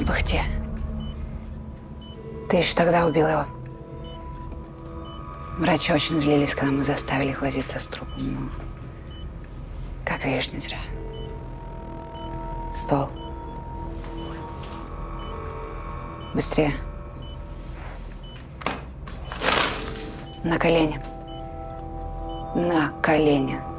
Не пыхти. Ты еще тогда убил его. Врачи очень злились, когда мы заставили их возиться с трупом. Но, как видишь, не зря. Стол. Быстрее. На колени. На колени.